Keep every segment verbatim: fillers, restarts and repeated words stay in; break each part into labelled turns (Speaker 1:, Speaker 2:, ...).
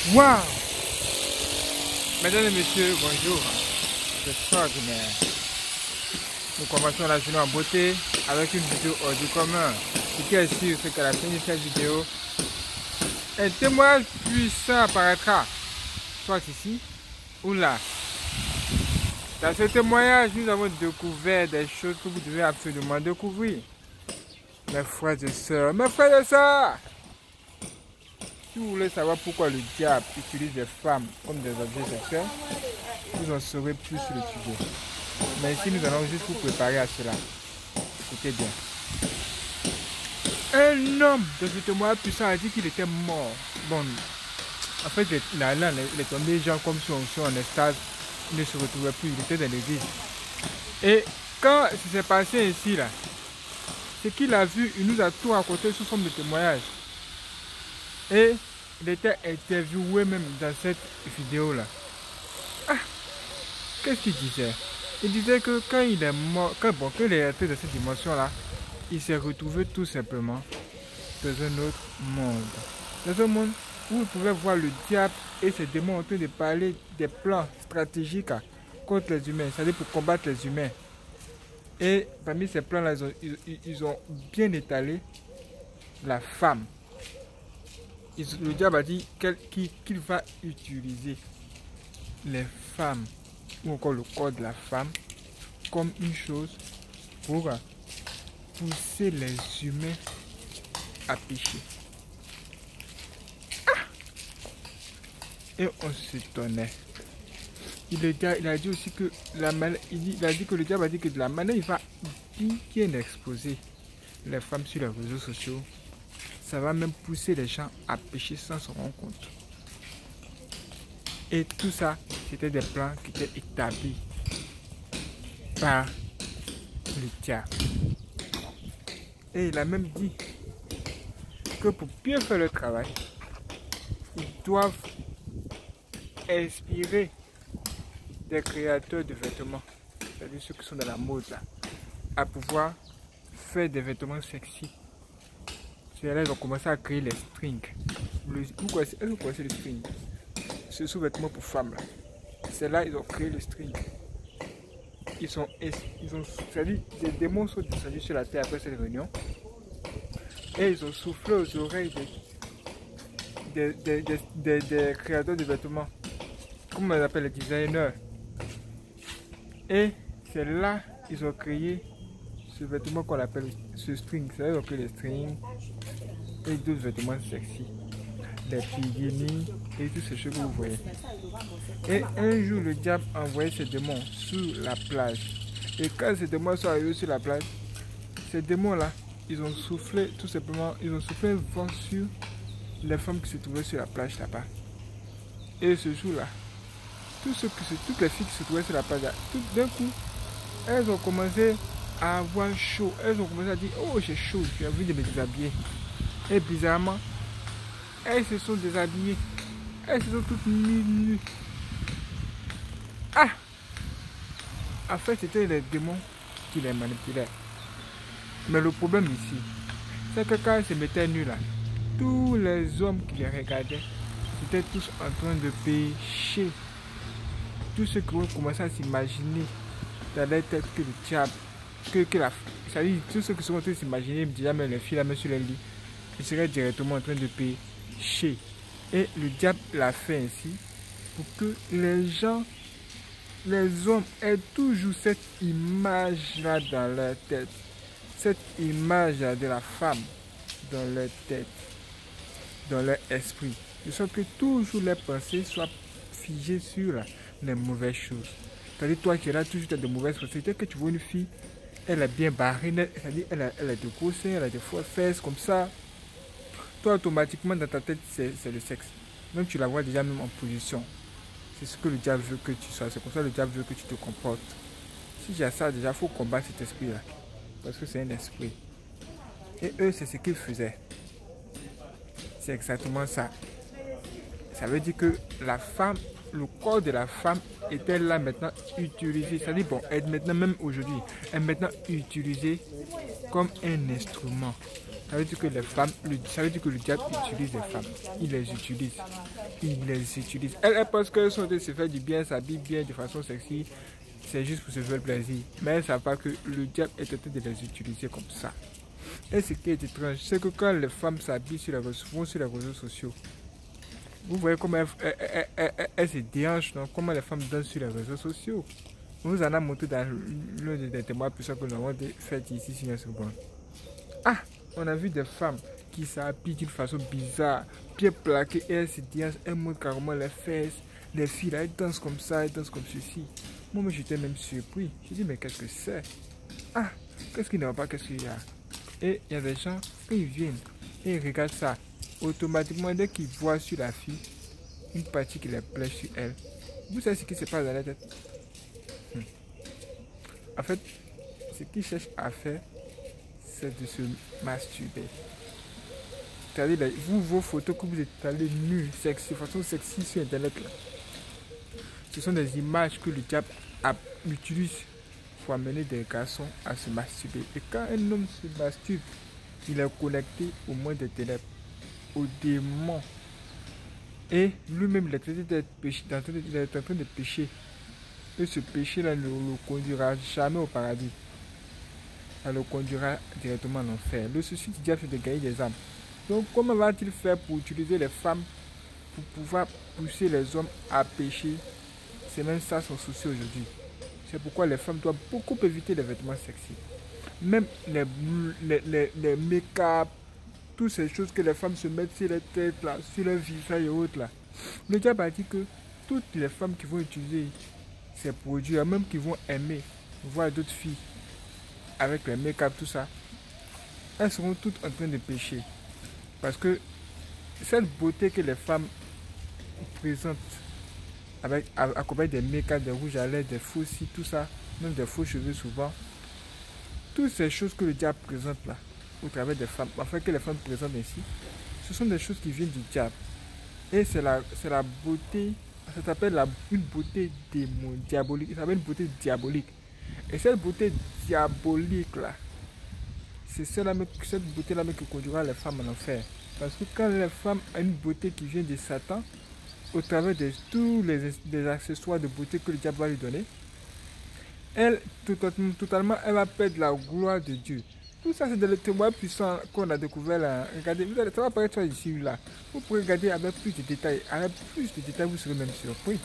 Speaker 1: Waouh! Mesdames et messieurs, bonjour. C'est extraordinaire. Nous commençons la journée en beauté avec une vidéo hors du commun. Ce qui est sûr, c'est qu'à la fin de cette vidéo, un témoignage puissant apparaîtra, soit ici ou là. Dans ce témoignage, nous avons découvert des choses que vous devez absolument découvrir. Mes frères et sœurs, mes frères et sœurs, si vous voulez savoir pourquoi le diable utilise les femmes comme des objets sexuels, vous en saurez plus sur le sujet. Mais ici, nous allons juste vous préparer à cela. Écoutez bien. Un homme de ce témoignage puissant a dit qu'il était mort. Bon, en fait, il est tombé genre comme si on soit en extase. Il ne se retrouvait plus, il était dans l'église. Et quand ça s'est passé ici, là, ce qu'il a vu, il nous a tout raconté sous forme de témoignage. Et il était interviewé même dans cette vidéo-là. Ah, qu'est-ce qu'il disait? Il disait que quand il est mort, quand, bon, quand il est rentré dans cette dimension-là, il s'est retrouvé tout simplement dans un autre monde. Dans un monde où vous pouvez voir le diable et ses démons en train de parler des plans stratégiques contre les humains, c'est-à-dire pour combattre les humains. Et parmi ces plans-là, ils ont, ils, ils ont bien étalé la femme. Ils, le diable a dit qu'il qu'il va utiliser les femmes ou encore le corps de la femme comme une chose pour pousser les humains à pécher. Ah! Et on s'étonnait. Il, il a dit aussi que la il, il a dit que le diable a dit que de la manière il va bien exposer les femmes sur les réseaux sociaux, ça va même pousser les gens à pécher sans se rendre compte. Et tout ça, c'était des plans qui étaient établis par le diable. Et il a même dit que pour bien faire le travail, ils doivent inspirer des créateurs de vêtements, c'est-à-dire ceux qui sont dans la mode là, à pouvoir faire des vêtements sexy. C'est là ils ont commencé à créer les strings. Le, vous connaissez, vous connaissez le string? Ce sous-vêtement pour femmes là. C'est là ils ont créé le string. Ils sont, ils ont, c'est-à-dire des démons sont descendus sur la terre après cette réunion et ils ont soufflé aux oreilles des, des, des, des, des créateurs de vêtements, comment on les appelle, les designers. Et c'est là ils ont créé ce vêtement qu'on appelle ce string. C'est là ils ont créé les strings et d'autres vêtements sexy, les bikinis et toutes ces choses que vous voyez. Et un jour le diable a envoyé ces démons sur la plage. Et quand ces démons sont arrivés sur la plage, ces démons là, ils ont soufflé tout simplement, ils ont soufflé un vent sur les femmes qui se trouvaient sur la plage là-bas. Et ce jour là, tous ceux qui se, toutes les filles qui se trouvaient sur la plage là, tout d'un coup, elles ont commencé à avoir chaud. Elles ont commencé à dire, oh j'ai chaud, j'ai envie de me déshabiller. Et bizarrement, elles se sont déshabillées. Elles se sont toutes nues. Ah! En fait, c'était les démons qui les manipulaient. Mais le problème ici, c'est que quand elles se mettaient nues là, tous les hommes qui les regardaient, étaient tous en train de pécher. Tous ceux qui ont commencé à s'imaginer dans leur tête que le diable, que, que la, c'est-à-dire tous ceux qui sont en train de s'imaginer, déjà même les filles la main sur les lits, ils seraient directement en train de pécher. Et le diable l'a fait ainsi pour que les gens, les hommes aient toujours cette image-là dans leur tête. Cette image-là de la femme dans leur tête, dans leur esprit. De sorte que toujours les pensées soient figées sur les mauvaises choses. C'est-à-dire toi qui es là, toujours tu as de mauvaises pensées. Dès que tu vois une fille, elle est bien barrée, c'est-à-dire elle a, elle a de gros seins, elle a des fortes fesses comme ça. Toi, automatiquement, dans ta tête, c'est le sexe. Même tu la vois déjà même en position. C'est ce que le diable veut que tu sois. C'est comme ça que le diable veut que tu te comportes. Si j'ai ça, déjà, il faut combattre cet esprit-là. Parce que c'est un esprit. Et eux, c'est ce qu'ils faisaient. C'est exactement ça. Ça veut dire que la femme, le corps de la femme était là maintenant utilisé. C'est-à-dire, bon, elle est maintenant, même aujourd'hui, elle est maintenant utilisée comme un instrument. Ça veut dire que les femmes, le, ça veut dire que le diable utilise les femmes. Il les utilise. Il les utilise. Elles, elles pensent qu'elles sont de se faire du bien, s'habillent bien de façon sexy. C'est juste pour se faire plaisir. Mais elles ne savent pas que le diable est en train de les utiliser comme ça. Et ce qui est étrange, c'est que quand les femmes s'habillent sur les réseaux, sur les réseaux sociaux, vous voyez comment elles, elles, elles, elles, elles se déhanchent, non? Comment les femmes dansent sur les réseaux sociaux. On nous en a montré dans l'un des témoignages puissants que nous avons fait ici sur notre seconde. Ah, on a vu des femmes qui s'habillent d'une façon bizarre, pieds plaqués, et elles se déhanchent, elles montrent carrément les fesses. Les filles là, elles dansent comme ça, elles dansent comme ceci. Moi, j'étais même surpris. J'ai dit, mais qu'est-ce que c'est? Ah, qu'est-ce qu'il n'y a pas, qu'est-ce qu'il y a? Et il y a des gens, quand ils viennent et ils regardent ça, automatiquement, dès qu'ils voient sur la fille une partie qui les plaît sur elle, vous savez ce qui se passe dans la tête? hmm. En fait, ce qu'ils cherchent à faire, c'est de se masturber. C'est-à-dire, vous, vos photos que vous êtes allés nus, sexy, de façon sexy sur Internet, là, ce sont des images que le diable utilise pour amener des garçons à se masturber. Et quand un homme se masturbe, il est connecté au monde des ténèbres, au démon. Et lui-même, il est en train de pécher. Et ce péché-là ne le conduira jamais au paradis. Ça le conduira directement en enfer. Le souci du diable, c'est de gagner des âmes. Donc, comment va-t-il faire pour utiliser les femmes pour pouvoir pousser les hommes à pécher? C'est même ça son souci aujourd'hui. C'est pourquoi les femmes doivent beaucoup éviter les vêtements sexy. Même les, les, les, les make-up, toutes ces choses que les femmes se mettent sur les têtes, là, sur leur visage et autres. Là. Le diable a dit que toutes les femmes qui vont utiliser ces produits, même qui vont aimer voir d'autres filles avec les make-up, tout ça, elles seront toutes en train de pécher. Parce que cette beauté que les femmes présentent, avec accompagné des make-up, des rouges à lèvres, des faux cils, tout ça, même des faux cheveux souvent, toutes ces choses que le diable présente là, au travers des femmes, enfin que les femmes présentent ainsi, ce sont des choses qui viennent du diable. Et c'est la, c'est la beauté, ça s'appelle la, une beauté démon, diabolique, ça s'appelle une beauté diabolique. Et cette beauté diabolique là, c'est cette beauté là qui conduira les femmes en enfer. Parce que quand les femmes ont une beauté qui vient de Satan, au travers de tous les, les accessoires de beauté que le diable va lui donner, elle, totalement, totalement, elle va perdre la gloire de Dieu. Tout ça, c'est dans le témoignage puissant qu'on a découvert là. Regardez, vous allez, ça va apparaître ici ou là. Vous pouvez regarder avec plus de détails. Avec plus de détails, vous serez même surpris.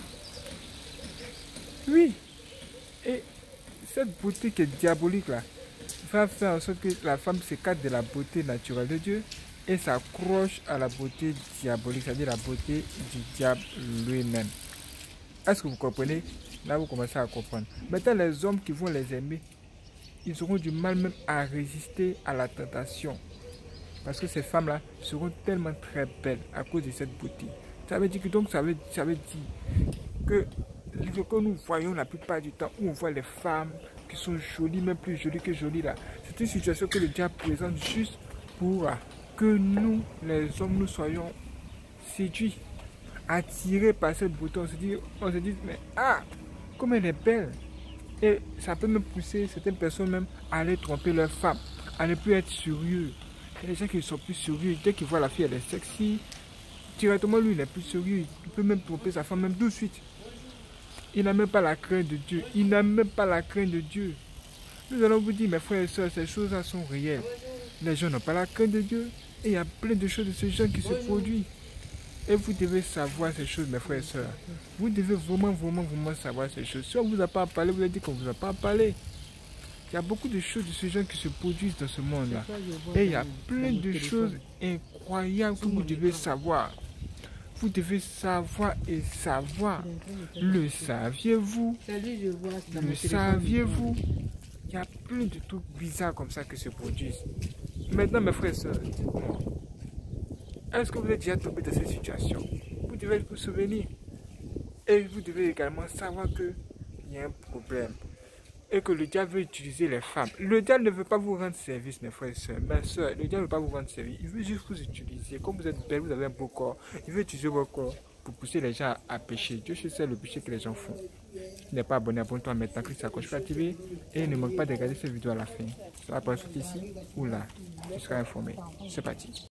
Speaker 1: Oui. Et cette beauté qui est diabolique là, va faire en sorte que la femme s'écarte de la beauté naturelle de Dieu et s'accroche à la beauté diabolique, c'est-à-dire la beauté du diable lui-même. Est-ce que vous comprenez? Là, vous commencez à comprendre. Maintenant, les hommes qui vont les aimer, ils auront du mal même à résister à la tentation. Parce que ces femmes-là seront tellement très belles à cause de cette beauté. Ça veut dire que, donc, ça veut, ça veut dire que ce que nous voyons la plupart du temps, où on voit les femmes qui sont jolies, même plus jolies que jolies là, c'est une situation que le diable présente juste pour que nous, les hommes, nous soyons séduits, attirés par cette beauté. On se dit, on se dit mais ah, comme elle est belle. Et ça peut même pousser certaines personnes même à aller tromper leur femme, à ne plus être sérieux. Il y a des gens qui ne sont plus sérieux. Dès qu'ils voient la fille, elle est sexy, directement lui, il n'est plus sérieux. Il peut même tromper sa femme, même tout de suite. Il n'a même pas la crainte de Dieu. Il n'a même pas la crainte de Dieu. Nous allons vous dire, mes frères et sœurs, ces choses-là sont réelles. Les gens n'ont pas la crainte de Dieu. Et il y a plein de choses de ce genre qui se produisent. Et vous devez savoir ces choses, mes frères et sœurs. Vous devez vraiment, vraiment, vraiment savoir ces choses. Si on ne vous a pas parlé, vous avez dit qu'on ne vous a pas parlé. Il y a beaucoup de choses de ce genre qui se produisent dans ce monde-là. Et il y a plein de choses incroyables que vous devez savoir. Vous devez savoir et savoir. Le saviez-vous? Le saviez-vous? Il y a plein de trucs bizarres comme ça qui se produisent. Maintenant, mes frères et sœurs, dites-moi. Est-ce que vous êtes déjà tombé dans cette situation? Vous devez vous souvenir. Et vous devez également savoir qu'il y a un problème. Et que le diable veut utiliser les femmes. Le diable ne veut pas vous rendre service, mes frères et sœurs. Mes sœurs, le diable ne veut pas vous rendre service. Il veut juste vous utiliser. Comme vous êtes belle, vous avez un beau corps. Il veut utiliser votre corps pour pousser les gens à pécher. Dieu sait le péché que les gens font. Si tu n'es pas abonné, abonne-toi maintenant. Clique sur la cloche pour activer. Et ne manque pas de regarder cette vidéo à la fin. Ça va apparaître ici ou là. tu seras informé. C'est parti.